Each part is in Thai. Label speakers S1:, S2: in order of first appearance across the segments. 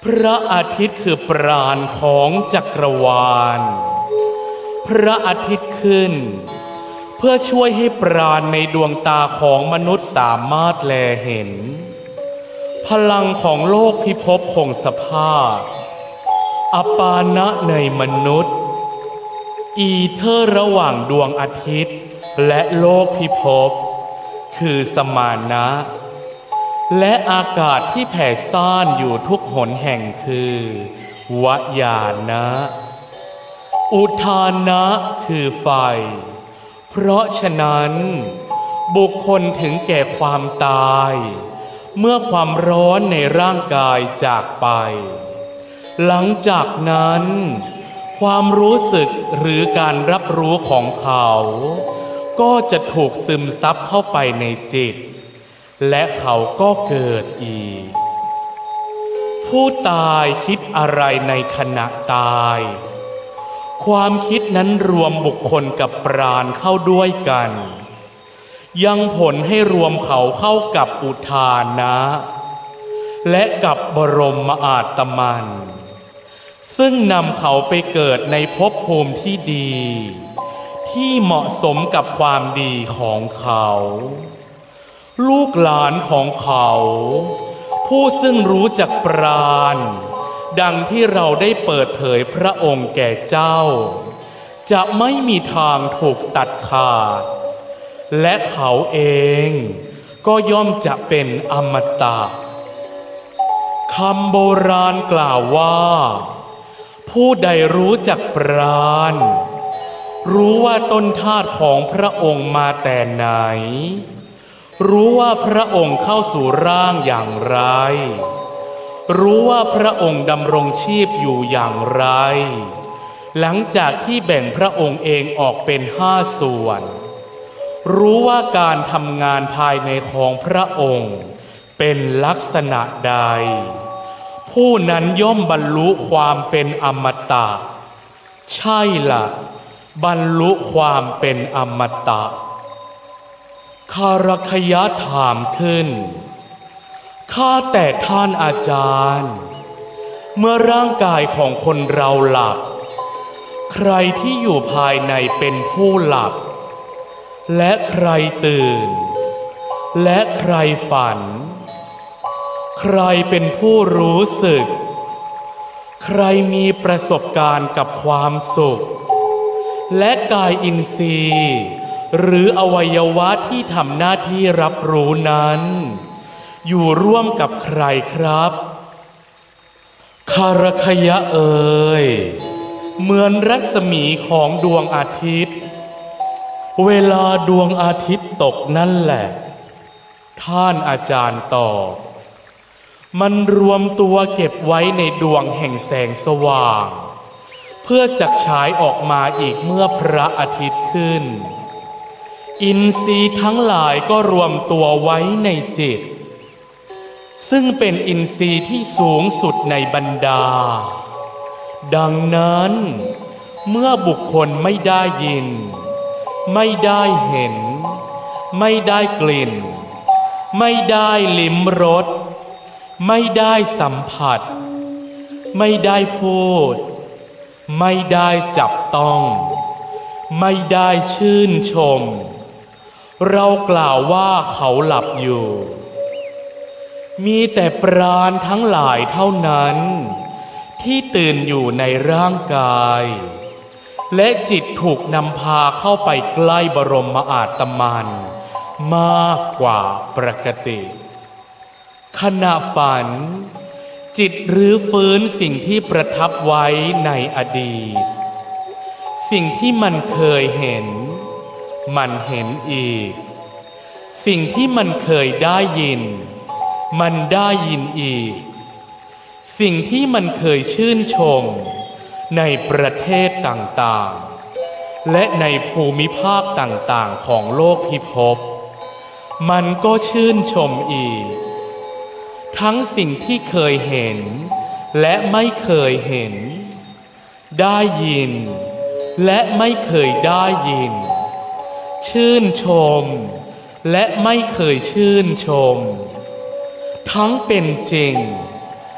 S1: พระอาทิตย์คือปราณของจักรวาลพระอาทิตย์ขึ้นเพื่อช่วยให้ปราณในดวงตาของมนุษย์สามารถแลเห็นพลังของโลกพิภพคงสภาพอปานะในมนุษย์อีเทอร์ระหว่างดวงอาทิตย์และโลกพิภพคือสมานะและอากาศที่แผ่ซ่านอยู่ทุกหนแห่งคือวญาณะอุทานะคือไฟเพราะฉะนั้นบุคคลถึงแก่ความตายเมื่อความร้อนในร่างกายจากไปหลังจากนั้นความรู้สึกหรือการรับรู้ของเขาก็จะถูกซึมซับเข้าไปในจิตและเขาก็เกิดอีกผู้ตายคิดอะไรในขณะตายความคิดนั้นรวมบุคคลกับปราณเข้าด้วยกันยังผลให้รวมเขาเข้ากับอุทานะและกับบรมอาตมันซึ่งนำเขาไปเกิดในภพภูมิที่ดีที่เหมาะสมกับความดีของเขาลูกหลานของเขาผู้ซึ่งรู้จักปราณดังที่เราได้เปิดเผยพระองค์แก่เจ้าจะไม่มีทางถูกตัดขาดและเขาเองก็ย่อมจะเป็นอมตะคำโบราณกล่าวว่าผู้ใดรู้จักปราณรู้ว่าต้นธาตุของพระองค์มาแต่ไหนรู้ว่าพระองค์เข้าสู่ร่างอย่างไรรู้ว่าพระองค์ดำรงชีพอยู่อย่างไรหลังจากที่แบ่งพระองค์เองออกเป็น5 ส่วนรู้ว่าการทำงานภายในของพระองค์เป็นลักษณะใดผู้นั้นย่อมบรรลุความเป็นอมตะใช่ล่ะบรรลุความเป็นอมตะคารคยะถามขึ้นข้าแต่ท่านอาจารย์เมื่อร่างกายของคนเราหลับใครที่อยู่ภายในเป็นผู้หลับและใครตื่นและใครฝันใครเป็นผู้รู้สึกใครมีประสบการณ์กับความสุขและกายอินทรีย์หรืออวัยวะที่ทำหน้าที่รับรู้นั้นอยู่ร่วมกับใครครับคารคยะเอ่ยเหมือนรัศมีของดวงอาทิตย์เวลาดวงอาทิตย์ตกนั่นแหละท่านอาจารย์ตอบมันรวมตัวเก็บไว้ในดวงแห่งแสงสว่างเพื่อจักฉายออกมาอีกเมื่อพระอาทิตย์ขึ้นอินทรีย์ทั้งหลายก็รวมตัวไว้ในจิตซึ่งเป็นอินทรีย์ที่สูงสุดในบรรดาดังนั้นเมื่อบุคคลไม่ได้ยินไม่ได้เห็นไม่ได้กลิ่นไม่ได้ลิ้มรสไม่ได้สัมผัสไม่ได้พูดไม่ได้จับต้องไม่ได้ชื่นชมเรากล่าวว่าเขาหลับอยู่มีแต่ปราณทั้งหลายเท่านั้นที่ตื่นอยู่ในร่างกายและจิตถูกนำพาเข้าไปใกล้บรมอาตมันมากกว่าปกติขณะฝันจิตรื้อฟื้นสิ่งที่ประทับไว้ในอดีตสิ่งที่มันเคยเห็นมันเห็นอีกสิ่งที่มันเคยได้ยินมันได้ยินอีกสิ่งที่มันเคยชื่นชมในประเทศต่างๆและในภูมิภาคต่างๆของโลกพิภพมันก็ชื่นชมอีกทั้งสิ่งที่เคยเห็นและไม่เคยเห็นได้ยินและไม่เคยได้ยินชื่นชมและไม่เคยชื่นชมทั้งเป็นจริง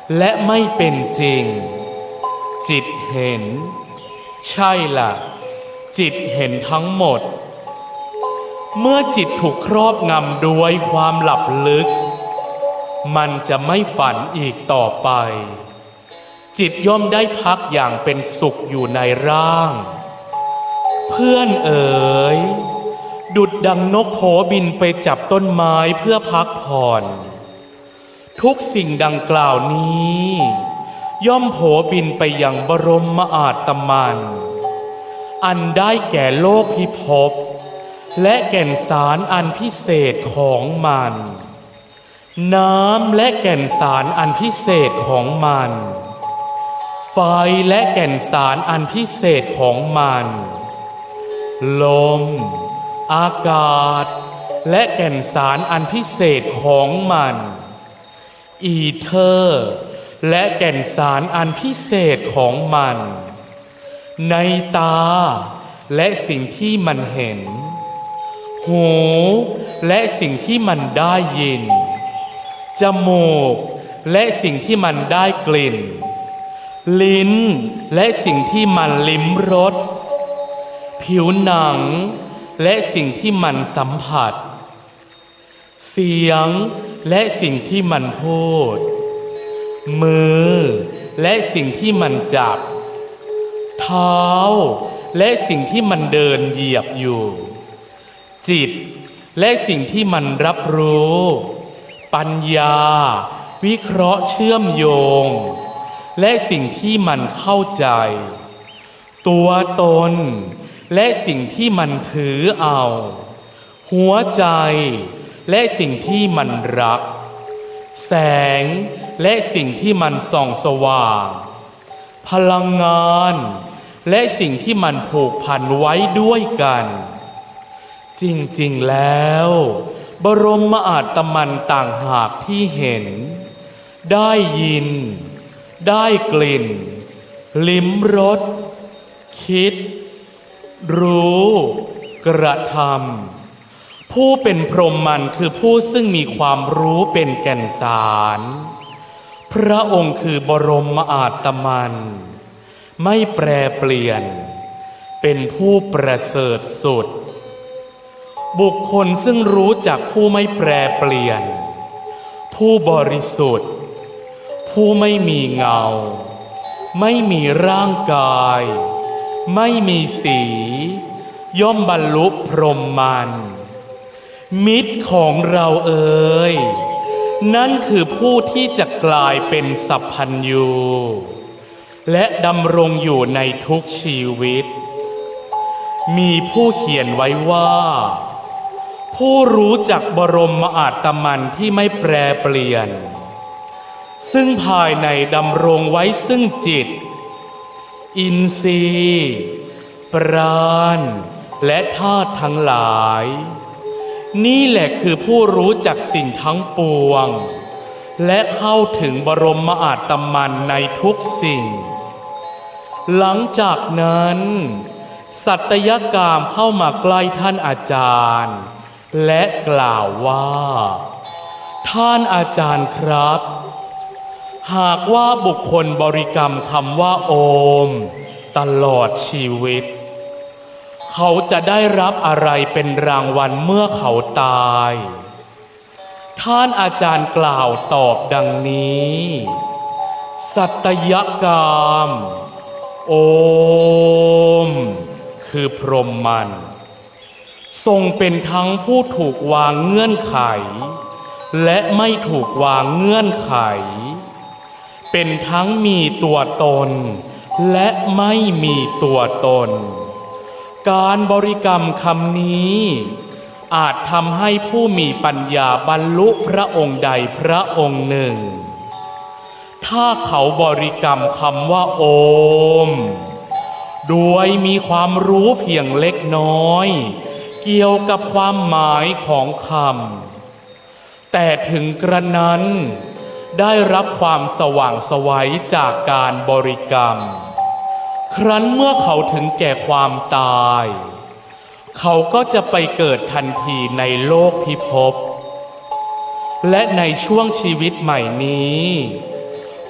S1: และไม่เป็นจริงจิตเห็นใช่ล่ะจิตเห็นทั้งหมดเมื่อจิตถูกครอบงำด้วยความหลับลึกมันจะไม่ฝันอีกต่อไปจิตย่อมได้พักอย่างเป็นสุขอยู่ในร่างเพื่อนเอ๋ยดุจดังนกโผบินไปจับต้นไม้เพื่อพักผ่อนทุกสิ่งดังกล่าวนี้ย่อมโผบินไปยังบรมอาตมันอันได้แก่โลกพิภพและแก่นสารอันพิเศษของมันน้ำและแก่นสารอันพิเศษของมันไฟและแก่นสารอันพิเศษของมันลมอากาศและแก่นสารอันพิเศษของมันอีเทอร์และแก่นสารอันพิเศษของมันในตาและสิ่งที่มันเห็นหูและสิ่งที่มันได้ยินจมูกและสิ่งที่มันได้กลิ่นลิ้นและสิ่งที่มันลิ้มรสผิวหนังและสิ่งที่มันสัมผัสเสียงและสิ่งที่มันพูดมือและสิ่งที่มันจับเท้าและสิ่งที่มันเดินเหยียบอยู่จิตและสิ่งที่มันรับรู้ปัญญาวิเคราะห์เชื่อมโยงและสิ่งที่มันเข้าใจตัวตนและสิ่งที่มันถือเอาหัวใจและสิ่งที่มันรักแสงและสิ่งที่มันส่องสว่างพลังงานและสิ่งที่มันผูกพันไว้ด้วยกันจริงๆแล้วบรมอาตมันต่างหากที่เห็นได้ยินได้กลิ่นลิ้มรสคิดรู้กระทำผู้เป็นพรหมันคือผู้ซึ่งมีความรู้เป็นแก่นสารพระองค์คือบรมอาตมันไม่แปรเปลี่ยนเป็นผู้ประเสริฐสุดบุคคลซึ่งรู้จักผู้ไม่แปรเปลี่ยนผู้บริสุทธิ์ผู้ไม่มีเงาไม่มีร่างกายไม่มีสีย่อมบรรลุพรหมมันมิตรของเราเอ๋ยนั่นคือผู้ที่จะกลายเป็นสัพพัญญูและดำรงอยู่ในทุกชีวิตมีผู้เขียนไว้ว่าผู้รู้จักบรมอาตมันที่ไม่แปรเปลี่ยนซึ่งภายในดำรงไว้ซึ่งจิตอินทรีย์ปราณและธาตุทั้งหลายนี่แหละคือผู้รู้จักสิ่งทั้งปวงและเข้าถึงบรมอาตมันในทุกสิ่งหลังจากนั้นสัตยกามเข้ามาใกล้ท่านอาจารย์และกล่าวว่าท่านอาจารย์ครับหากว่าบุคคลบริกรรมคำว่าโอมตลอดชีวิตเขาจะได้รับอะไรเป็นรางวัลเมื่อเขาตายท่านอาจารย์กล่าวตอบดังนี้สัตยกามโอมคือพรหมมันทรงเป็นทั้งผู้ถูกวางเงื่อนไขและไม่ถูกวางเงื่อนไขเป็นทั้งมีตัวตนและไม่มีตัวตนการบริกรรมคำนี้อาจทำให้ผู้มีปัญญาบรรลุพระองค์ใดพระองค์หนึ่งถ้าเขาบริกรรมคำว่าโอมโดยมีความรู้เพียงเล็กน้อยเกี่ยวกับความหมายของคำแต่ถึงกระนั้นได้รับความสว่างไสวจากการบริกรรมครั้นเมื่อเขาถึงแก่ความตายเขาก็จะไปเกิดทันทีในโลกพิภพและในช่วงชีวิตใหม่นี้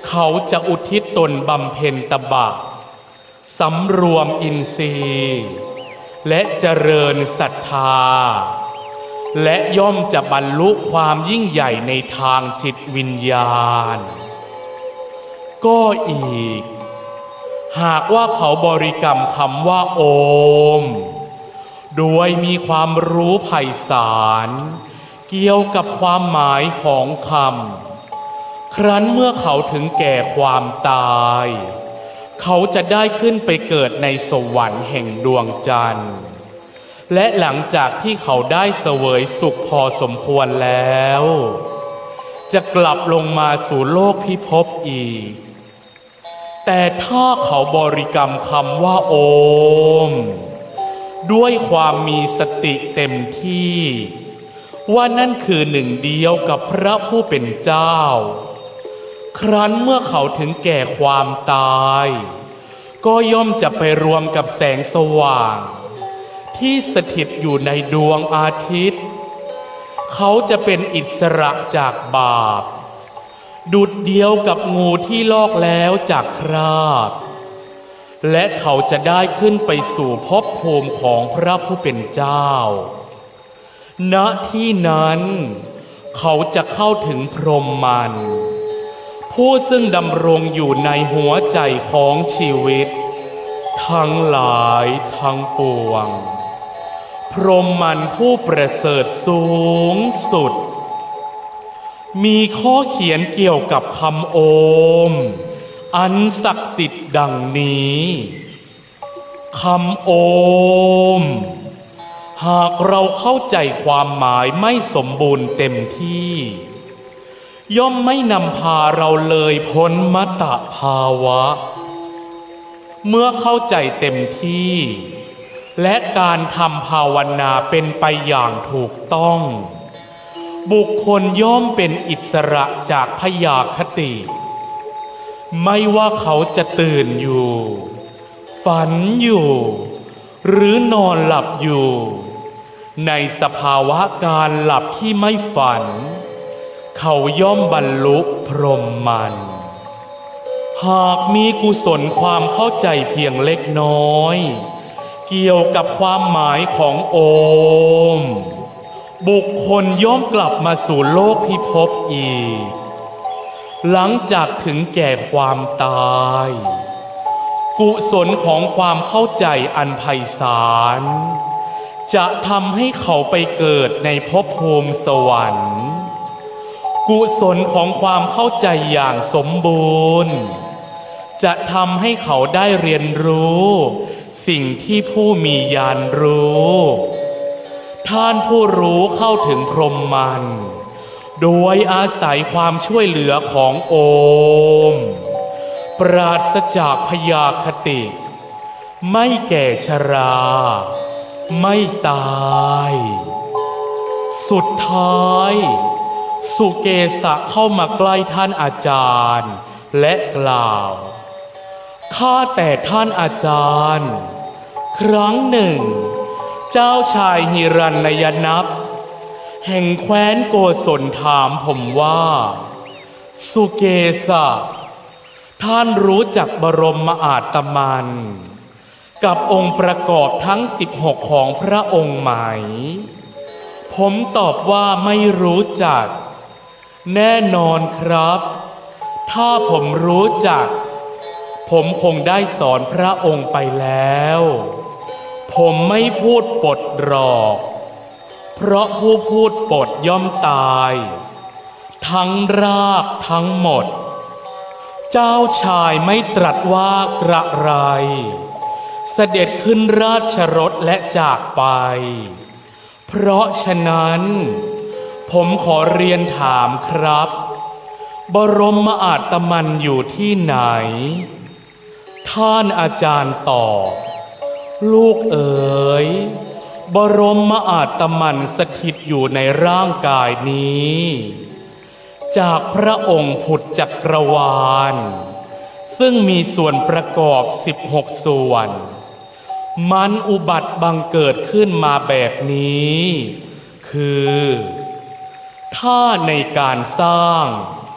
S1: เขาจะอุทิศตนบำเพ็ญตบะสำรวมอินทรีย์และเจริญศรัทธาและย่อมจะบรรลุความยิ่งใหญ่ในทางจิตวิญญาณก็อีกหากว่าเขาบริกรรมคำว่าโอมโดยมีความรู้ไพศาลเกี่ยวกับความหมายของคำครั้นเมื่อเขาถึงแก่ความตายเขาจะได้ขึ้นไปเกิดในสวรรค์แห่งดวงจันทร์และหลังจากที่เขาได้เสวยสุขพอสมควรแล้วจะกลับลงมาสู่โลกพิภพอีกแต่ถ้าเขาบริกรรมคำว่าโอมด้วยความมีสติเต็มที่ว่านั่นคือหนึ่งเดียวกับพระผู้เป็นเจ้าครั้นเมื่อเขาถึงแก่ความตายก็ย่อมจะไปรวมกับแสงสว่างที่สถิตอยู่ในดวงอาทิตย์เขาจะเป็นอิสระจากบาปดุจเดียวกับงูที่ลอกแล้วจากคราบและเขาจะได้ขึ้นไปสู่ภพภูมิของพระผู้เป็นเจ้าณที่นั้นเขาจะเข้าถึงพรหมัน ผู้ซึ่งดำรงอยู่ในหัวใจของชีวิตทั้งหลายทั้งปวงพรหมันผู้ประเสริฐสูงสุดมีข้อเขียนเกี่ยวกับคำโอมอันศักดิ์สิทธิ์ดังนี้คำโอมหากเราเข้าใจความหมายไม่สมบูรณ์เต็มที่ย่อมไม่นำพาเราเลยพ้นมตภาวะเมื่อเข้าใจเต็มที่และการทำภาวนาเป็นไปอย่างถูกต้องบุคคลย่อมเป็นอิสระจากพยาคติไม่ว่าเขาจะตื่นอยู่ฝันอยู่หรือนอนหลับอยู่ในสภาวะการหลับที่ไม่ฝันเขาย่อมบรรลุพรหมมันหากมีกุศลความเข้าใจเพียงเล็กน้อยเกี่ยวกับความหมายของโอมบุคคลย่อมกลับมาสู่โลกพิภพอีกหลังจากถึงแก่ความตายกุศลของความเข้าใจอันไพศาลจะทำให้เขาไปเกิดในภพภูมิสวรรค์กุศลของความเข้าใจอย่างสมบูรณ์จะทำให้เขาได้เรียนรู้สิ่งที่ผู้มีญาณรู้ท่านผู้รู้เข้าถึงพรหมมันโดยอาศัยความช่วยเหลือของโอมปราศจากพยาคติไม่แก่ชราไม่ตายสุดท้ายสุเกสะเข้ามาใกล้ท่านอาจารย์และกล่าวข้าแต่ท่านอาจารย์ครั้งหนึ่งเจ้าชายหิรัญยนัพแห่งแคว้นโกศลถามผมว่าสุเกสะท่านรู้จักบรมอาตมันกับองค์ประกอบทั้ง16ของพระองค์ไหมผมตอบว่าไม่รู้จักแน่นอนครับถ้าผมรู้จักผมคงได้สอนพระองค์ไปแล้วผมไม่พูดปดหรอกเพราะผู้พูดปดย่อมตายทั้งรากทั้งหมดเจ้าชายไม่ตรัสว่ากระไรเสด็จขึ้นราชรถและจากไปเพราะฉะนั้นผมขอเรียนถามครับบรมอาตมันอยู่ที่ไหนท่านอาจารย์ตอบลูกเอ๋ยบรมอาตมันสถิตอยู่ในร่างกายนี้จากพระองค์ผุดจักรวาลซึ่งมีส่วนประกอบ16ส่วนมันอุบัติบังเกิดขึ้นมาแบบนี้คือถ้าในการสร้าง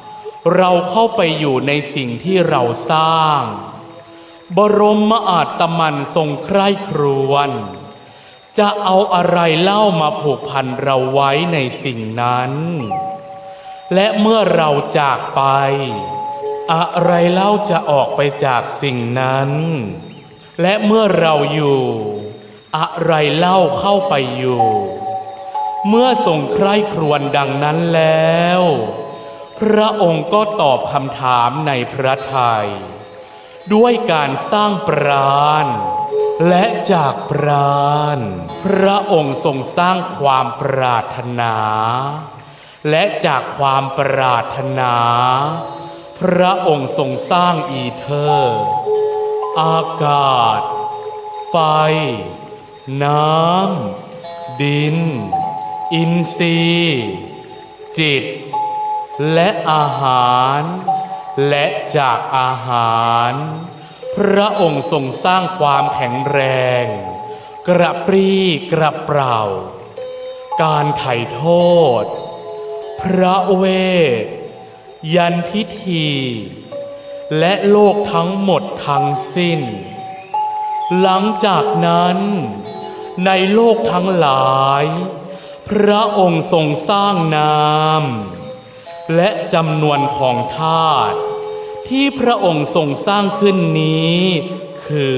S1: เราเข้าไปอยู่ในสิ่งที่เราสร้างบรมอาตมันทรงใคร่ครวญจะเอาอะไรเล่ามาผูกพันเราไว้ในสิ่งนั้นและเมื่อเราจากไปอะไรเล่าจะออกไปจากสิ่งนั้นและเมื่อเราอยู่อะไรเล่าเข้าไปอยู่เมื่อทรงใคร่ครวญดังนั้นแล้วพระองค์ก็ตอบคำถามในพระทัยด้วยการสร้างปราณและจากปราณพระองค์ทรงสร้างความปรารถนาและจากความปรารถนาพระองค์ทรงสร้างอีเทอร์อากาศไฟน้ำดินอินทรีย์จิตและอาหารและจากอาหารพระองค์ทรงสร้างความแข็งแรงกระปรี้กระเปร่าการไถ่โทษพระเวทยันพิธีและโลกทั้งหมดทั้งสิ้นหลังจากนั้นในโลกทั้งหลายพระองค์ทรงสร้างนามและจำนวนของธาตุที่พระองค์ทรงสร้างขึ้นนี้คือ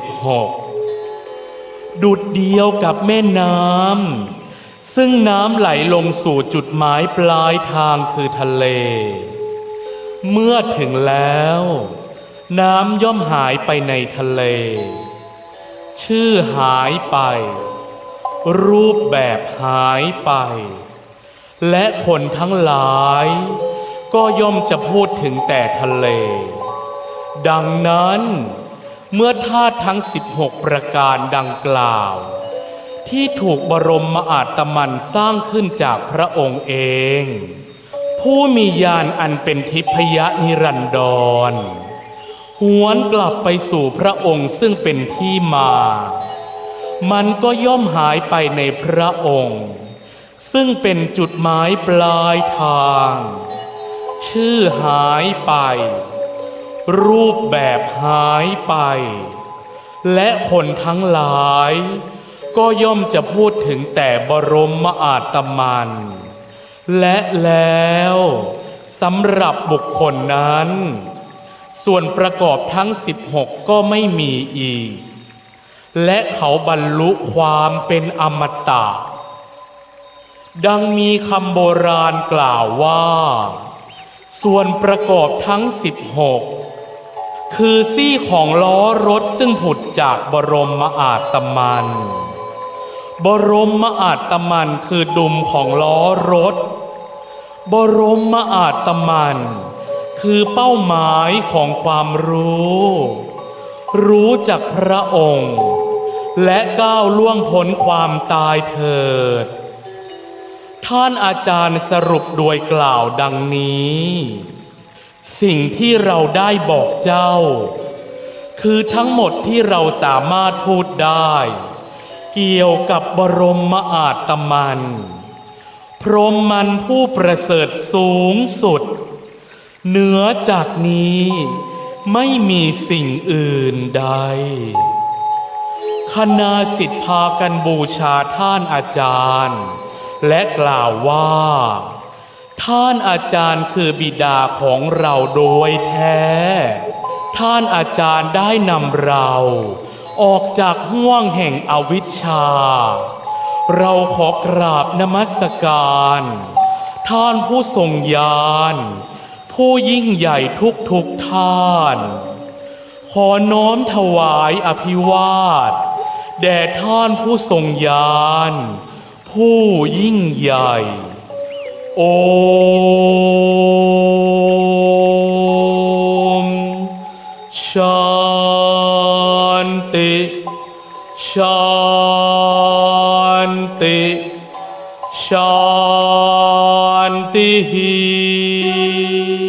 S1: 16ดุจเดียวกับแม่น้ำซึ่งน้ำไหลลงสู่จุดหมายปลายทางคือทะเลเมื่อถึงแล้วน้ำย่อมหายไปในทะเลชื่อหายไปรูปแบบหายไปและคนทั้งหลายก็ย่อมจะพูดถึงแต่ทะเลดังนั้นเมื่อธาตุทั้ง16ประการดังกล่าวที่ถูกบรมอาตมันสร้างขึ้นจากพระองค์เองผู้มีญาณอันเป็นทิพยนิรันดรหวนกลับไปสู่พระองค์ซึ่งเป็นที่มามันก็ย่อมหายไปในพระองค์ซึ่งเป็นจุดหมายปลายทางชื่อหายไปรูปแบบหายไปและคนทั้งหลายก็ย่อมจะพูดถึงแต่บรมอาตมันและแล้วสำหรับบุคคลนั้นส่วนประกอบทั้ง16ก็ไม่มีอีกและเขาบรรลุความเป็นอมตะดังมีคำโบราณกล่าวว่าส่วนประกอบทั้ง16คือซี่ของล้อรถซึ่งผุดจากบรมอาตมันบรมอาตมันคือดุมของล้อรถบรมอาตมันคือเป้าหมายของความรู้จักพระองค์และก้าวล่วงพ้นความตายเถิดท่านอาจารย์สรุปโดยกล่าวดังนี้สิ่งที่เราได้บอกเจ้าคือทั้งหมดที่เราสามารถพูดได้เกี่ยวกับบรมอาตมันพรหมมันผู้ประเสริฐสูงสุดเหนือจากนี้ไม่มีสิ่งอื่นใดคณะศิษย์พากันบูชาท่านอาจารย์และกล่าวว่าท่านอาจารย์คือบิดาของเราโดยแท้ท่านอาจารย์ได้นำเราออกจากห้วงแห่งอวิชชาเราขอกราบนมัสการท่านผู้ทรงญาณผู้ยิ่งใหญ่ทุกท่านขอน้อมถวายอภิวาทแด่ท่านผู้ทรงญาณผู้ยิ่งใหญ่โอมชันติชันติชันติ